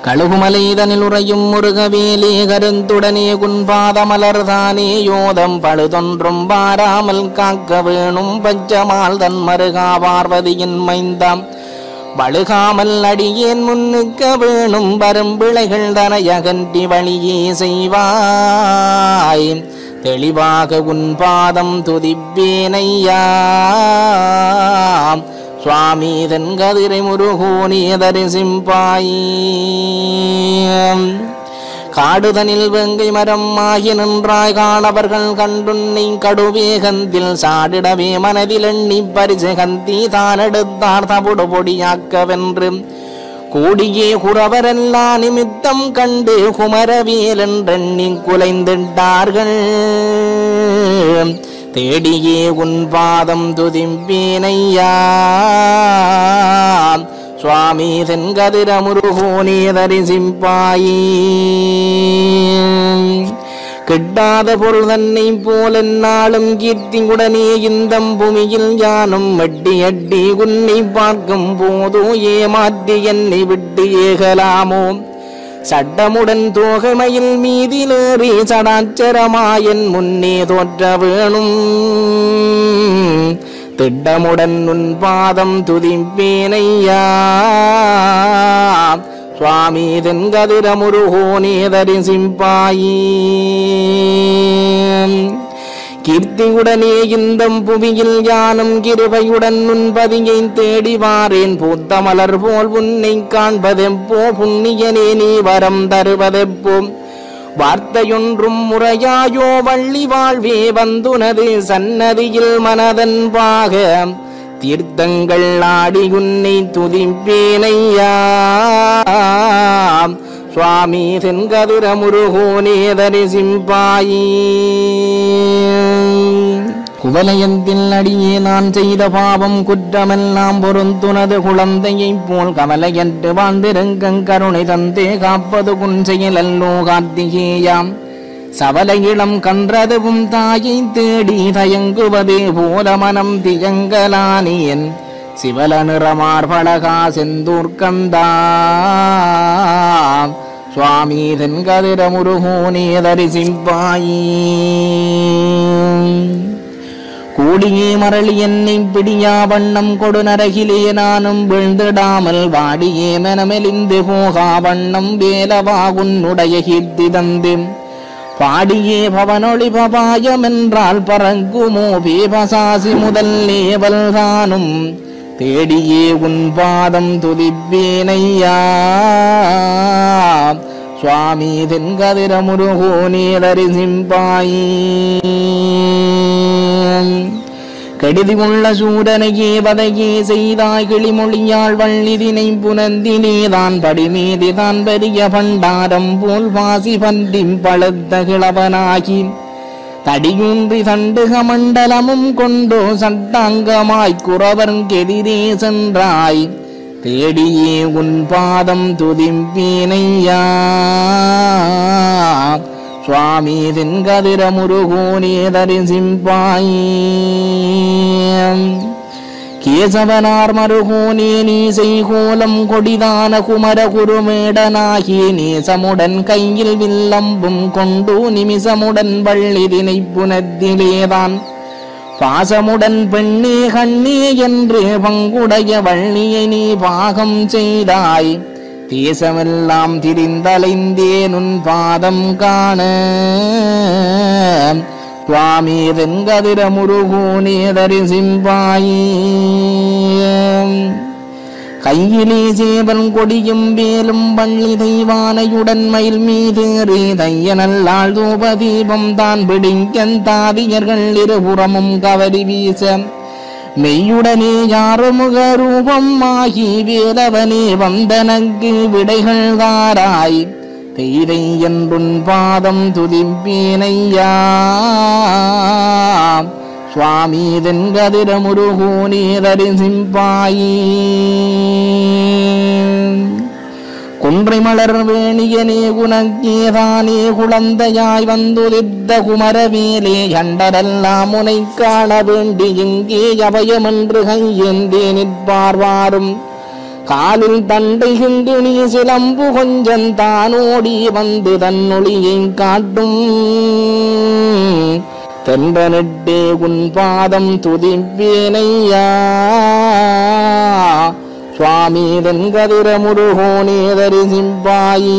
கழுகுமலைதனில் உறையும் முருகவேலே கருந்துடனே குன்பாத மலர்தானே யோதம் பழுதொன்றும் பாராமல் காக்க வேணும் பஞ்சமால் தன் மருகா பார்வதியின் மைந்தாம் வழுகாமல் அடியேன் முன்னுக்க வேணும் வரும் பிழைகள் தனையகன்றி வழியே செய்வாய் தெளிவாக உன் பாதம் துதிப்பேனையா சுவாமி தென்கதிரை முருகோனே தரிசிப்பாய் காடுதனில் வெங்கை மரம் ஆகி நின்றாய் காணவர்கள் கண்டுன்னை கடுவேகந்தில் சாடிடவே மனதில் எண்ணி பரிசு கந்தி தான் எடுத்தார் தபுடு பொடியாக்கவென்று கூடியே குறவரெல்லா நிமித்தம் கண்டு குமரவேல் என்றெண்ணி குலைந்திட்டார்கள் தேடியே உன் பாதம் துதிப்பேனையா சுவாமி தென்கதிர முருகோனே தரிசிப்பாயே கிட்டாத பொருள் தன்னை போல நாளும் கீர்த்தியுடனே இந்த பூமியில் யானும் அட்டி அட்டி உன்னை பார்க்கும் போதோ ஏமாற்றி என்னை விட்டு ஏகலாமோ சட்டமுடன் தோகைமையில் மீதிலேறி சடாச்சரமாயன் முன்னே தோற்ற வேணும் திட்டமுடன் உன் பாதம் துதிப்பேனையா சுவாமி தென்கதிர முருகோனே தரிசிப்பாயே கீர்த்தியுடனே இந்த புவியில் யானும் கிருபையுடன் உன் பதியை தேடி வாரேன் பூத்த மலர் போல் உன்னை காண்பதெப்போ புண்ணியனே நீ வரம் தருவதெப்போ வார்த்தையொன்றும் முறையாயோ வள்ளி வாழ்வே வந்துனது சன்னதியில் மனதன் பாக தீர்த்தங்கள் ஆடி உன்னை துதிப்பேனையா சுவாமி தென்கதிர முருகோனே தரிசிப்பாயே குவலயத்தில் அடியே நான் செய்த பாவம் குற்றமெல்லாம் பொருந்துனது குழந்தையைப் போல் கவலையற்று வாழ்ந்திருங்க கருணை தந்தே காப்பது குஞ்செயலல்லோ கார்த்திகேயாம் சவல இளம் கன்றதுவும் தாயை தேடி தயங்குவதே போல மனம் தியங்கலானேன் சிவல நிறமார்பழகா செந்தூர்கந்தா சுவாமி தென்கதிர முருகோனே தரிசிப்பாயே கூடியே மரளி என்னை பிடியா வண்ணம் கொடு நரகிலே நானும் வீழ்ந்திடாமல் வாடியே மனமெலிந்து போகா வண்ணம் வேலவா உன்னுடைய கீர்த்தி தந்து பாடியே பவனொளி பபாயம் என்றால் பறங்குமோ பேபசாசி முதல் லேவல் தானும் தேடியே உன் பாதம் துதிப்பேனையா சுவாமி தென்கதிர முருகோனே தரிசிப்பாயே கெடுதி உள்ள சூரனையே வதையே செய்தாய் கிளிமொழியாள் வள்ளிதினை புனந்தினேதான் படிமீதிதான் பெரிய பண்டாரம் போல் வாசி பன்றிம் பழுத்த கிழவனாகி தடியூன்றி தண்டுக மண்டலமும் கொண்டோ சட்டாங்கமாய் குறவர்கெதிரே சென்றாய் தேடியே உன் பாதம் துதிப்பேனையா சுவாமி தென்கதிர முருகோனே தரிசிப்பாயே கேசவனார் மருகோனே நீ செய்கோலம் கொடிதான குமர குருமேடனாகி நேசமுடன் கையில் வில்லம்பும் கொண்டு நிமிசமுடன் வள்ளிதினை புனத்திலேதான் பாசமுடன் பெண்ணே கண்ணே என்று பங்குடைய வள்ளியை நீ பாகம் செய்தாய் தேசமெல்லாம் திரிந்தலைந்தேன் உன் பாதம் காண சுவாமி தென்கதிர முருகோனே தரிசிப்பாயே கையிலே சேவன் கொடியும் வேலும் வள்ளி தெய்வானையுடன் மயில் மீதேறி தையனல்லாள் தூபதீபம் தான் பிடிக்கன் தாதியர்கள் இருபுறமும் கவரி வீச மெய்யுடனே யாறுமுக ரூபம் ஆகி வேலவனே வந்தனக்கு விடைகள் தாராய் தெய்தை என்றுன் பாதம் துதிப்பேனையா சுவாமி தென்கதிர முருகோனே தரிசிப்பாயே குன்றை மலர் வேணியனே குணக்கேதானே குழந்தையாய் வந்துதித்த குமரவேலே கண்டரெல்லாம் உனை காண வேண்டி இங்கே அபயமென்று கையேந்தே நிற்பார்வாரும் காலில் தண்டை கிண்டினி சிலம்பு கொஞ்சம் தானோடி வந்து தன்னொளியை காட்டும் தென்றனிட்டே உன் பாதம் துதிப்பேனையா சுவாமி தென்கதிர முருகோனே தரிசிப்பாயி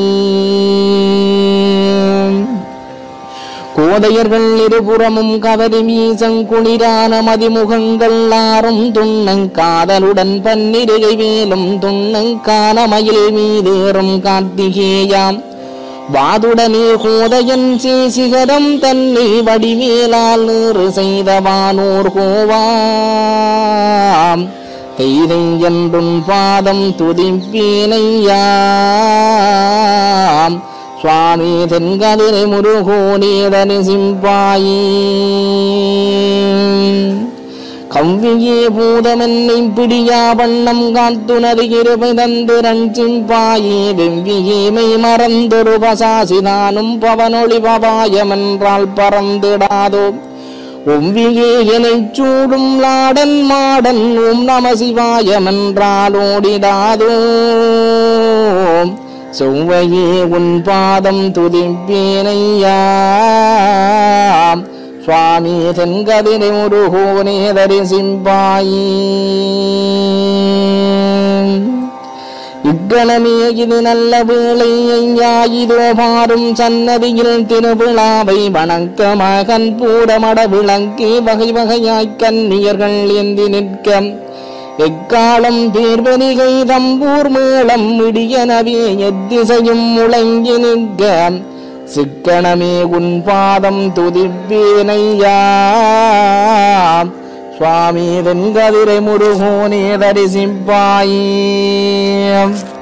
கோதையர்கள் இருபுறமும் கவரி மீசங்குளிரான மதிமுகங்கள் ஆறும் துண்ணங்காதலுடன் பன்னிருகை வேலும் துண்ணங்கான மயில் மீதேறும் கார்த்திகேயாம் வாதுடனே கோதையன் சேசிகரம் தன்னை வடிவேலால் நீறு செய்தவானோர் கோவாம் தெய்தை என்றும் பாதம் துதிப்பேனையாம் சுவாமி தென்கதிரை முருகோனே தரிசிப்பாயி கவ்வியே பூதமென்னை பிடியா வண்ணம் காத்துனது இருபை தந்து ரஞ்சிம்பாயே வெவ்வியேமை மறந்தொரு பசாசினானும் பவனொளி பவாயமென்றால் பறந்திடாதோ ஒவ்வியே எனைச் சூடும் லாடன் மாடன் ஓம் நம சிவாயமென்றால் ஓடிடாதோ செவ்வையே உன் பாதம் துதிப்பேனையா சுவாமி தென்கதிரை முருகோனே தரிசிப்பாயி இக்கணமே இது நல்ல வேளை ஐயா இதோ பாரும் சன்னதியில் திருவிழாவை வணக்க மகன் பூடமட விளங்கி வகை வகையாய் கன்னியர்கள் ஏந்தி நிற்க எக்காலம் பேர்வரிகை தம்பூர் மேளம் இடியனவே எத்திசையும் முழங்கி நிற்க சிக்கணமே உன் பாதம் துதிப்பேனையா சுவாமி தென்கதிரை முருகோனே தரிசிப்பாயே